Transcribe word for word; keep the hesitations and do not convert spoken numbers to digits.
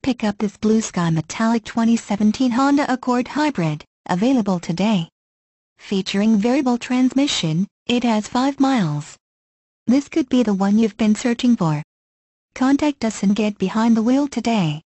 pick up this blue sky metallic twenty seventeen Honda Accord Hybrid, available today. Featuring variable transmission, it has five miles. This could be the one you've been searching for. Contact us and get behind the wheel today.